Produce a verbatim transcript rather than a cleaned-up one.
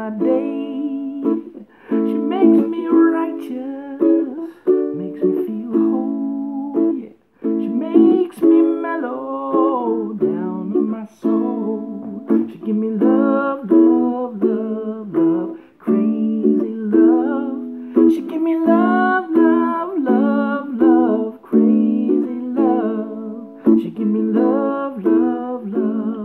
my day. She makes me righteous, makes me feel whole, yeah. She makes me mellow down in my soul. She give me love, love, love, love, crazy love. She give me love, love, love, love, crazy love. She give me love, love, love.